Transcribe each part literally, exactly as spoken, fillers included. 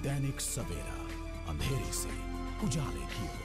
दैनिक सवेरा, अंधेरे से उजाले की ओर।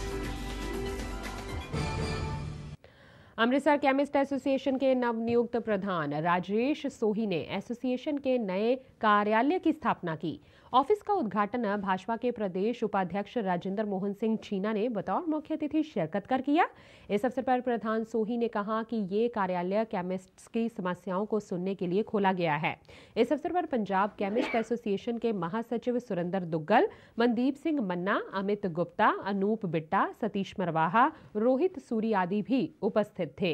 अमृतसर केमिस्ट एसोसिएशन के नवनियुक्त प्रधान राजेश सोही ने एसोसिएशन के नए कार्यालय की स्थापना की। ऑफिस का उद्घाटन भाजपा के प्रदेश उपाध्यक्ष राजेंद्र मोहन सिंह छीना ने बतौर मुख्य अतिथि शिरकत कर किया। इस अवसर पर प्रधान सोही ने कहा कि ये कार्यालय केमिस्ट्स की समस्याओं को सुनने के लिए खोला गया है। इस अवसर पर पंजाब केमिस्ट एसोसिएशन के महासचिव सुरेंद्र दुग्गल, मनदीप सिंह मन्ना, अमित गुप्ता, अनूप बिट्टा, सतीश मरवाहा, रोहित सूरी आदि भी उपस्थित थे।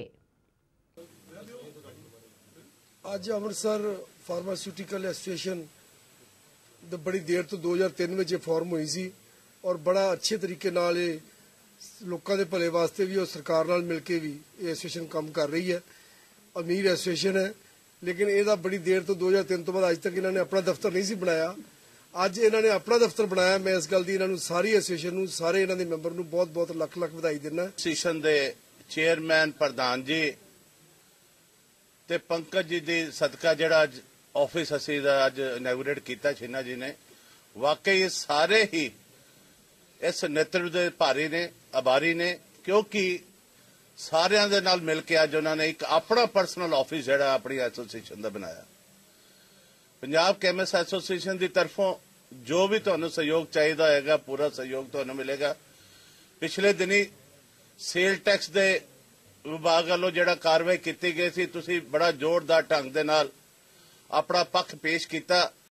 आज अमृतसर फार्मास्यूटिकल एसोसिएशन बड़ी देर तो दो हज़ार तीन में फॉर्म हुई सी और बड़ा अच्छे तरीके नाल लोगों के भले वास्ते भी और सरकार नाल मिल के भी ये एसोसिएशन काम कर रही है। अमीर एसोसिएशन है, लेकिन यदा बड़ी देर तो दो हज़ार तीन तो बाद अज तक इन्होंने अपना दफ्तर नहीं सी बनाया। अज इन्होंने अपना दफ्तर बनाया। मैं इस गल दी इन्होंने सारी एसोसिएशन सारे इन्होंने मैंबर नूं बहुत बहुत लख लख बधाई देना। एसोसिएशन दे चेयरमैन प्रधान जी ते पंकज जी दी सदका जिहड़ा अज ऑफिस असीं अज इनैगोरेट किया छीना जी ने, वाकई सारे ही इस नेतृत्व दे भारी ने, आभारी ने, क्योंकि सारियां दे नाल मिल के अज उन्होंने एक अपना पर्सनल ऑफिस जिहड़ा अपनी एसोसिएशन दा बनाया। पंजाब केमिस्ट एसोसिएशन की तरफों जो भी तुहानूं सहयोग चाहिदा होएगा पूरा सहयोग तुहानूं मिलेगा। पिछले दिनी सेल टैक्स दे विभाग वालों जिहड़ा कार्रवाई की गई सी, तुसीं बड़ा जोरदार ढंग दे नाल अपना पक्ष पेश किया।